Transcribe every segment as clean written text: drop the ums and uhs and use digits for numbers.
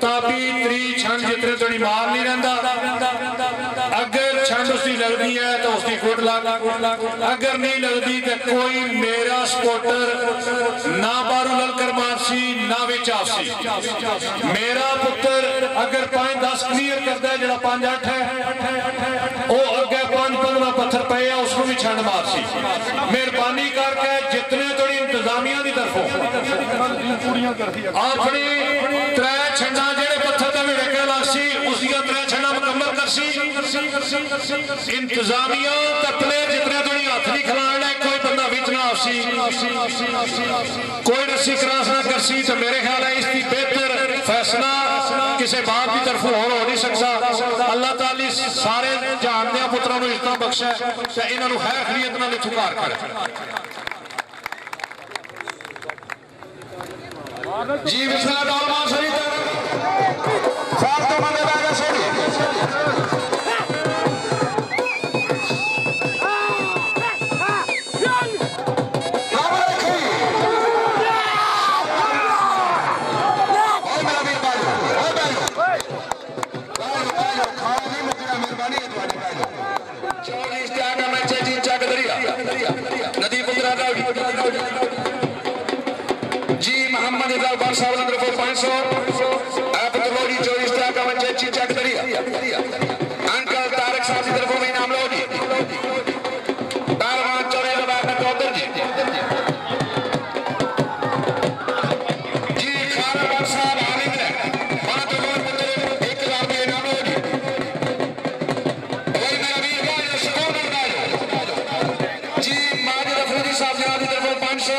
ताबी त्री छंड जितने थोड़ी मार नहीं रहा, अगर छंड उसकी लगती है तो उसकी गुड लग, अगर नहीं लगती तो कोई मेरा सपोर्टर ना बारू ललकर मारसी ना विच आपसी। मेरा पुत्र अगर 5-10 क्लियर करता है, जो 5-8 है वो अगे 5-15 पत्थर पे है उसको भी छंड मारसी। मेहरबानी करके जितने थोड़ी इंतजामिया की तरफों अपनी 3 छंडा जेड़े पत्थर का भी रखे लासी उसका 3 छंडा मुकम्मल करसी। इंतजामिया तपले जितने थोड़ी हाथ नहीं खिलाना, कोई बंदा विच ना आपसी, कोई रस्सी क्रॉस ना करसी। तो मेरे ख्याल है इसकी बेहतर फैसला किसी बाप की तरफ हो नहीं सकता। अल्लाह ताली सारे जहान दे पुत्रों को इतना बख्शा है तो इन्होंने है खरीत नाल ठुकार करे जी। विशा डालमा सही सार तो बंदे बैठे सही जी। मोहम्मद इकबाल बार साहब नंबर 500 आप तलोड़ी 24 का बच्चे चीचा करिया अंकल तारक साहब की तरफ में नाम लो जी। कारवां चौरे के बाद में चौधर जी जी। खाना बार साहब आलिम है वहां तो लोग पुत्र 1000 के नाम लो जी। वही मेरा वीर भाई सुकून करता है जी। माजिद अफरीदी साहब जनाब की तरफ 500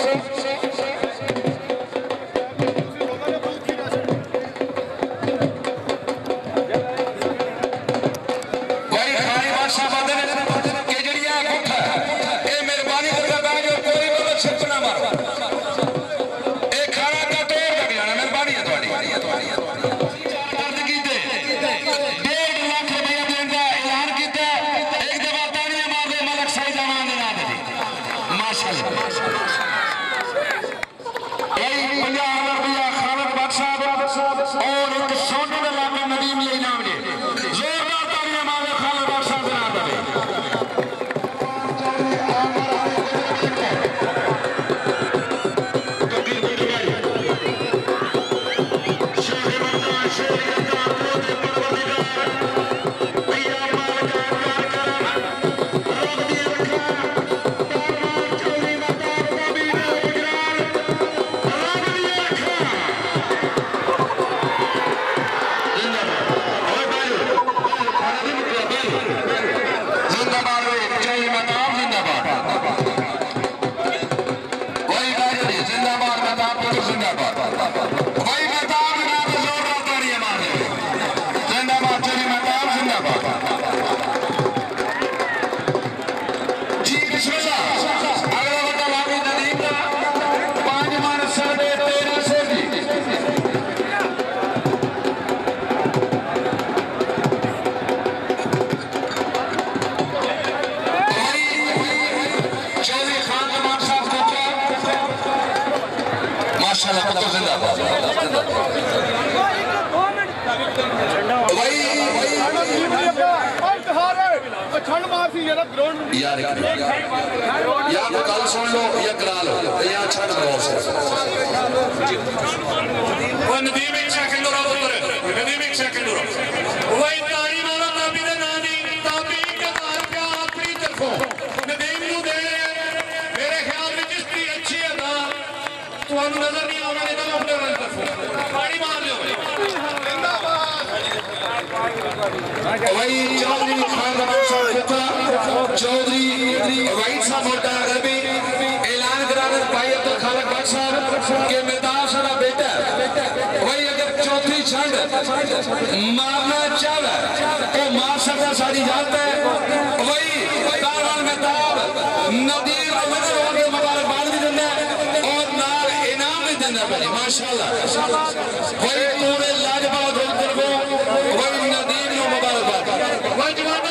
यार या तो गल सुन लो या करा लो या छड़ दो। नदीम एक सेकंड और नदीम एक सेकंड और वही तारी वाला ताबी दे ना दी ताबी के घर पे अपनी तरफों नदीम नु दे। मेरे ख्याल में जिसकी अच्छी है ना तो हम नजर नहीं आना नहीं तो अपने वाली तरफों पानी मार लो वही चौधरी खान चौधरी वाइट साहब मोटा अभी ऐलान करा दे भाई अब्दुल खालिक भट्ट साहब के मेहताब सारा बेटा वही अगर चौथी छंड मारना चाहे तो मार सकता सारी जानता है। वही कारवान मेहताब नदीर मुबारकबाद भी देना और नाल इनाम भी देना भाई माशाल्लाह। वही पूरे लाजवाब वही नदीर मुबारकबाद वही जवाना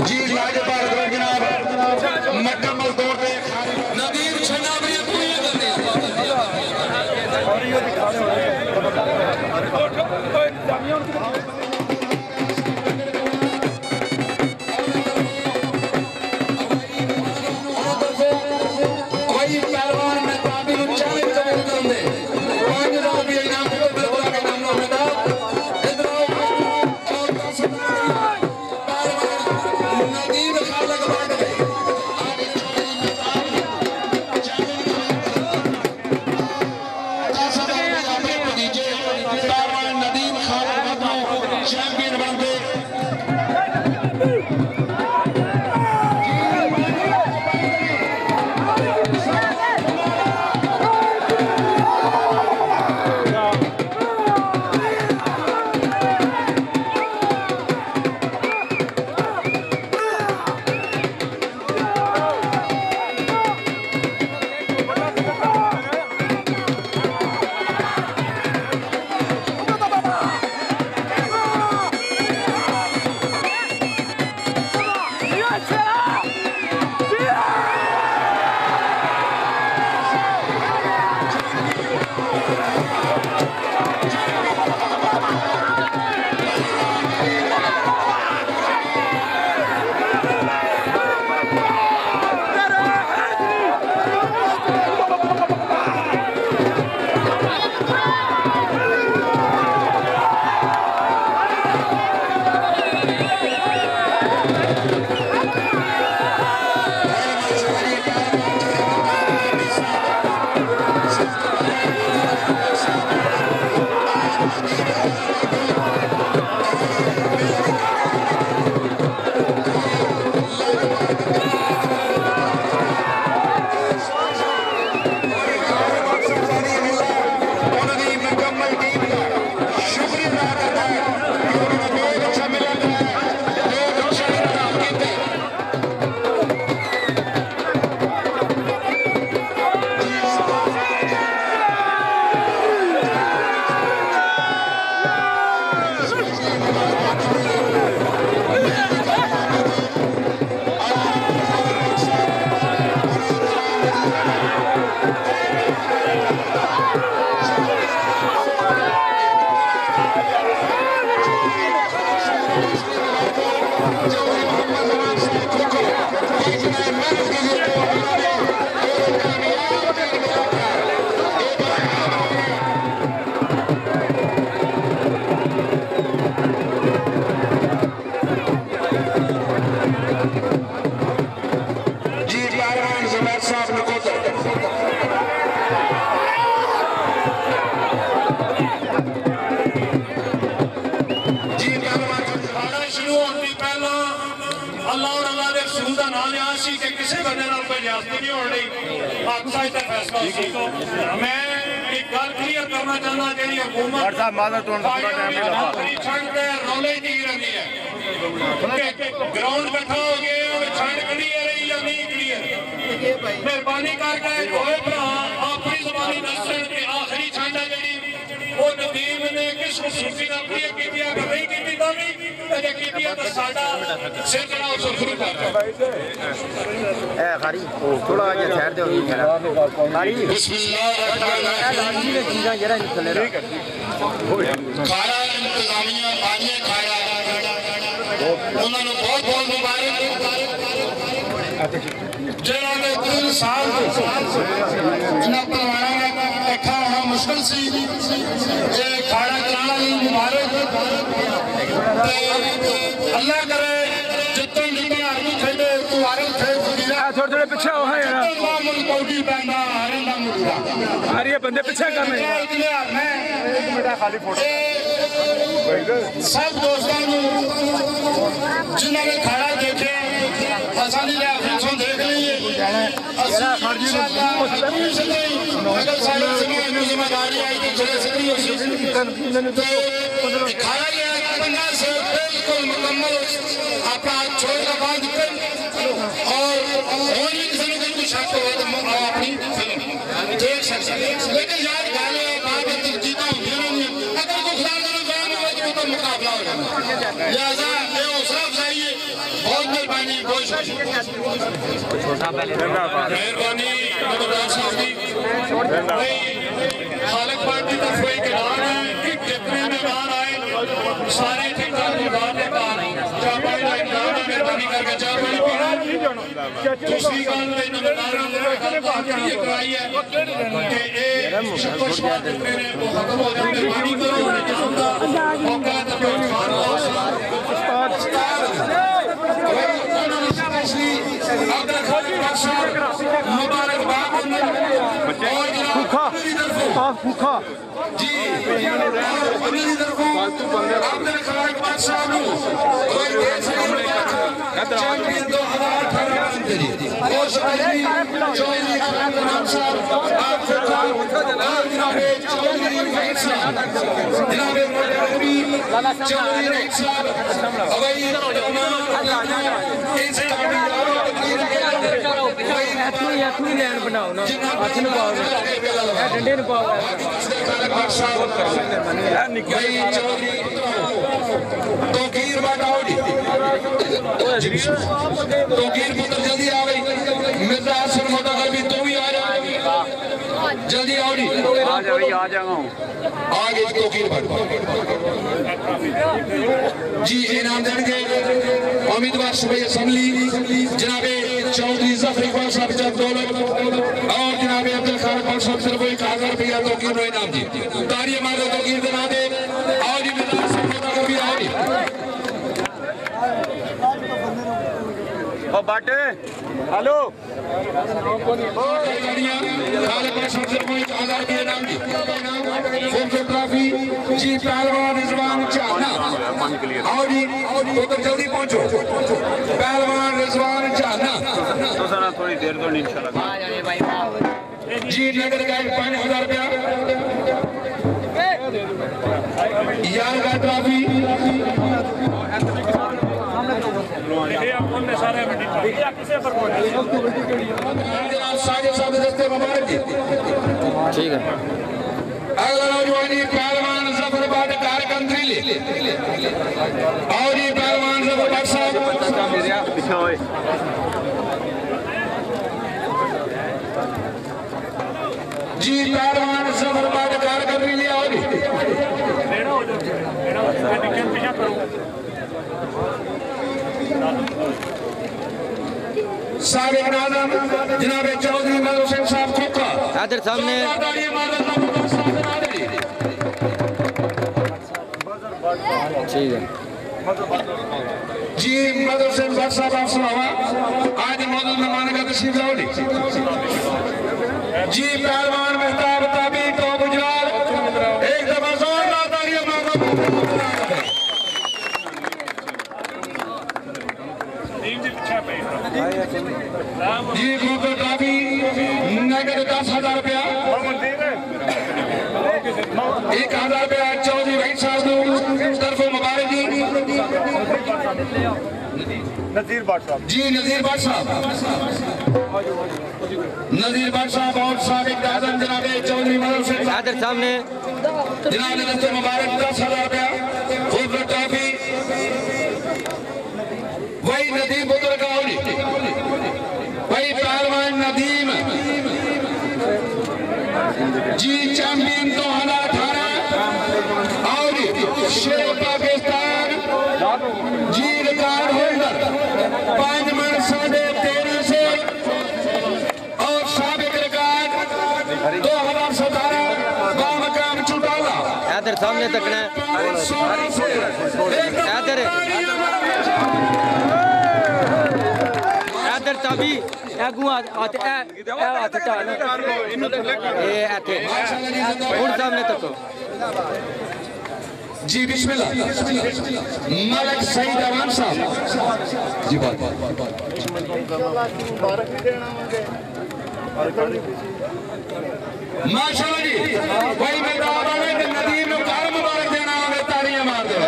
जी लाजवाब जनाब मुकम्मल तौर पे नदीम छन्ना भी पूरी करनी वही पहलवान में ताबी को चैलेंज कबूल कर दे 5000 रुपये इनाम को बिल्कुल के नाम लो बेटा इधर आओ और 10 पहलवान नदीम खालक बांट गए चैंपियन बन गए ग्राउंड कट्ठा हो गया छंड क्लियर है या नहीं क्लियर मेहरबानी करके होए भरा अपनी जबानी दसन के आखिरी छंड है जी वो नदीम ने किस खूबसूरती नाल क्लियर की अगर नहीं की तावी अजे की तो साडा सिर चढ़ा उस शुरू कर ए खारी थोड़ा आगे साइड दे खारी बिस्मिल्लाह जरा चले खाड़ा इंतजामिया आने खाड़ा उन्होंने बहुत बहुत मुबारक जिन्होंने 3 साल इन्होंने परवाना इकट्ठा होना मुश्किल सी ये खाड़ा चलाना मुबारक अल्लाह करे जितने जितने आदमी खेले मुबारक थे थोड़े थोड़े पीछे हो है यार कौटी पैंदा हरिंदा मुर्गा अरे ये बंदे पीछे कर रहे हैं एक मिनट खाली फोटो सब दोस्तों जिन्होंने खाड़ा देखे आसानी से फिल्म देख लीजिए अगर सारी जिम्मेदारी आई तो खाड़ा गया से बिल्कुल मुकम्मल अपना हाथ छोड़कर बांध कर और होने किसी ने कुछ शक हो तो अपनी फिल्म देख सकते लेकिन याद गाले बाबत जीता अगर को खिलाफ मुकाबला हो जाना लिहाजा ये हौसला अफजाई है बहुत मेहरबानी मेहरबानी खालिक पार्टी का कोई किनार है कि जितने मेहमान आए सारे ठीक-ठाक मेहमान ने कहा चापाई का इनाम मेहरबानी करके चापाई पीना दूसरी गल मेहमानों ने ये कराई है कि ये शुक्रवार जितने ने वो खत्म हो जाए मेहरबानी करो मौका तो मेहमान भूखा जी फालतू बंदे आपने खालिक बादशाह नु कोई देश चैंपियन 2018 के लिए और चौधरी खान साहब आपको जनाब चौधरी रहीम साहब जनाब मौलवी चौधरी रहीम साहब अवई इस तू लैंड बनाओ ना हाथ न पाओ डंडे न पाओ तोकीर बाटाओडी तोकीर पुत्र जल्दी आ गई मिर्जा हसन मुतगरबी तू भी आ जा जल्दी आओडी आ जा भाई आ जाऊंगा आगे तोकीर बाटा जी इनाम देंगे उम्मीदवार सूबे असेंबली जनाबे चौधरी जफर इकबाल साहब जब दौलत और जनाबे अब्दुल खालिक खान साहब सिर्फ 1000 रुपया तोकीर नो इनाम दी तारिया मारो तोकीर दे ना दे और जी मिर्जा हसन मुतगरबी आओडी ओ बाटे हेलो खालिक खान साहब सिर्फ 1000 रुपया इनाम दी फोटो ट्रॉफी जी पहलवान रिजवान चाहना और जी तो जल्दी पहुंचो पहलवान रिजवान चाहना तो सना थोड़ी देर दो इंशाल्लाह आ जाए भाई जी नगर गाइड 5000 रुपया यार का ट्रॉफी साढ़े सात दस्ते मुबारक जी ठीक है अगला नौजवानी पहलवान जफर बाट कारकंत्री ले और ये पहलवान जफर बाट साहब जी पहलवान जफर बाट कारकंत्री ले और साबिक नाज़िम जनाब चौधरी मदन हुसैन साहब खोखा इधर सामने ठीक है जी मदन हुसैन साहब आप सुनावा आज मौजूद मेहमान का तशरीफ लाओ जी पहलवान मेहताब ताबी तो गुजरात एक दफा जोरदार तालियां मांगो जी फोटो ट्रॉफी नगद 10,000 रुपया 1000 रुपया चौधरी भाई साहब तरफों मुबारक जी नजीर बाट साहब जी नजीर बाट साहब और साबिक आजम जनाब चौधरी मदन हुसैन इधर सामने जनाब ने मुबारक 10,000 रुपया फोटो ट्रॉफी वही नदीम पुत्र का वही पहलवान नदीम जी चैंपियन 2018 और शेर पाकिस्तान जी रिकॉर्ड होल्डर 5 मन 13.5 से और साबिक रिकॉर्ड 2017 बामकाम चुटाला इधर सामने तकना इधर तभी एगू हाथ टाल ये आते और सामने तक जी बिस्मिल्लाह मलिक सईद अमान साहब जी बात माशाल्लाह जी भाई मैं दावा है कि नदीम को कार मुबारक देना होगा तालियां मार दो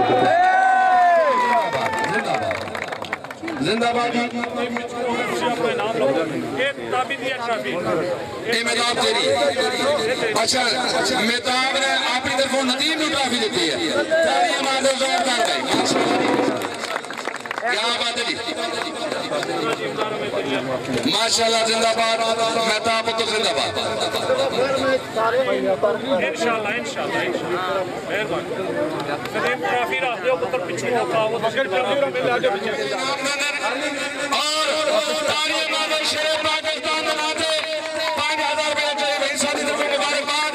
जिंदाबाद जी मेहताब तेरी अच्छा मेहताब ने अपनी तरफों नदीम को ट्रॉफी दी है तालियां मार दो जोरदार भाई क्या बात है जी माशाल्लाह जिंदाबाद मेहताब तो जिंदाबाद इंशाल्लाह इंशाल्लाह मेहरबानी कदम ट्रॉफी रख दो पुत्र पीछे होता वो मगर ट्रॉफी मिल आगे पीछे और तालियां मारो शेर पाकिस्तान बनाते 5000 रुपया चाहिए भाई साथी तरफ मुबारकबाद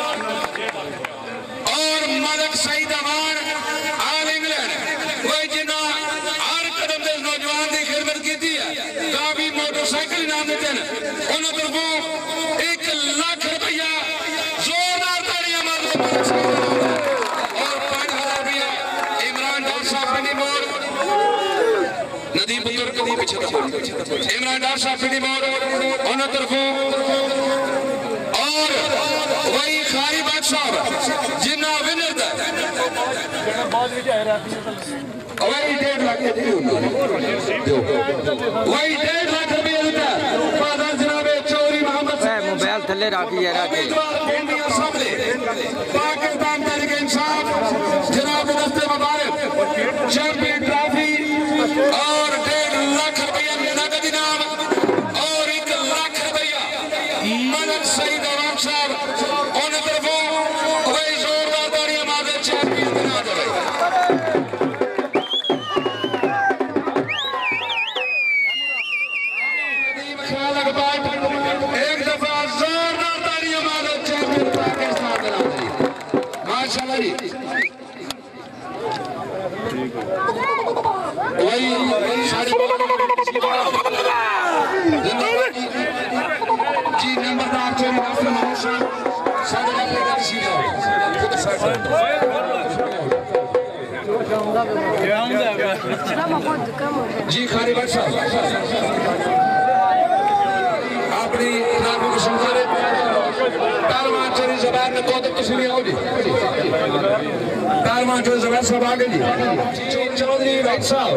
और मलिक सईद अमान ऑल इंग्लैंड वही जिन्ना हर कदम दे नौजवान की खिदमत की है काफी मोटरसाइकिल इनाम देते हैं उन्होंने तरफों 1 लाख रुपया जोरदार तालियां मारो और 5000 रुपया इमरान डार साहब पिंडी मोड़ नदीम पुत्र कदी पीछे इमरान डार साहब पिंडी मोड़ उन्होंने तरफों और वही खारी बाग साहब जिन्ना विनर था वही 1.5 लाख वही 1.5 लाख रुपया देता फादर जनाब चौधरी मोहम्मद मोबाइल थले राखी यार पाकिस्तान तहरीक इंसाफ जनाब दस्ते मुबारक चैंपियन ट्रॉफी और 1.5 लाख रुपया नगद इनाम और 1 लाख रुपया मलिक सईद अमान साहब उन तरफों वही जोरदार तालियां मारे चैंपियन बना दे एक दफा जोरदार तालियां मारो चैंपियन पाकिस्तान बना दे माशाल्लाह जी वही साढ़े जी नंबरदार चोरी डॉक्टर मोहम्मद साहब साढ़े जी खारी भाई साहब अपनी नामों को समझा तालमान चोरी जबान में तो तस्वीर आओ जी तालमान चोरी जबान साहब आगे जी चौधरी भाई साहब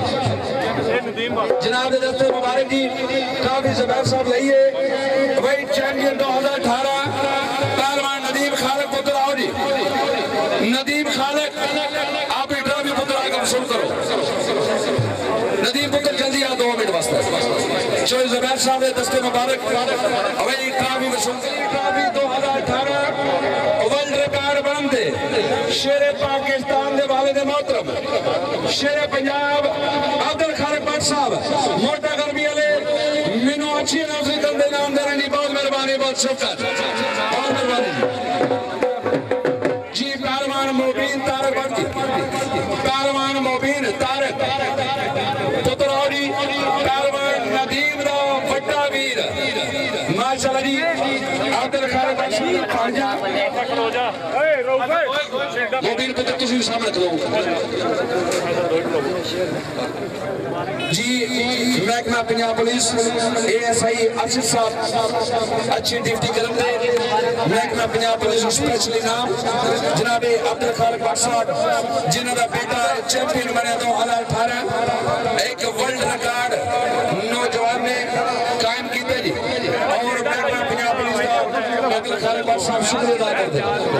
जनाब दस्ते मुबारक जी काफी जबान साहब लाइए वही चैंपियन 2018 तालमान नदीम खालिक पुत्र आओ जी नदीम खालिक आप इधर भी पुत्र आगे वसूल करो नदीम पुत्र जल्दी आ 2 मिनट वास्ते चोरी जबान साहब दस्ते मुबारक वही ट्रॉफी वसूल ट्रॉफी 2018 वर्ल्ड रिकॉर्ड बनते शेर पाकिस्तान के वाले दे मोहतरम शेर पंजाब अब्दुल खालिक भट्ट साहब मोटा गर्मी वाले मैनू अच्छी नौकरी करने नाम दे रही बहुत मेहरबानी बहुत शुक्र बहुत मेहरबानी जी पहलवान मोबीन तारक भट्ट जी पहलवान मोबीन तारक पुत्रौरी पहलवान नदीम दा बड़ा वीर माशाल्लाह जी अब्दुल खालिक भट्ट मोबीन पुत्र तुसी सामने रख दो जी महकमा पंजाब पुलिस ASI अर्शद साहब अच्छी ड्यूटी करते महकमा पंजाब पुलिस स्पेशल इनाम जनाब अब्दुल खालिक भट्ट साहब जिन्हों का बेटा चैंपियन बने 2018 एक वर्ल्ड रिकॉर्ड नौजवान ने कायम किया जी और महकमा पंजाब पुलिस का अब्दुल खालिक भट्ट साहब शुक्रिया अदा करते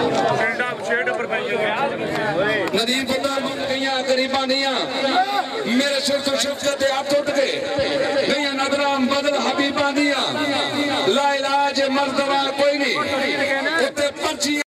नदीम पुत्र कई गरीबा नहीं मेरे सिर तो शफकत हाथ उठ गए कई नदरा बदल हबीबा दिया ला इलाज मर्दवा कोई नहीं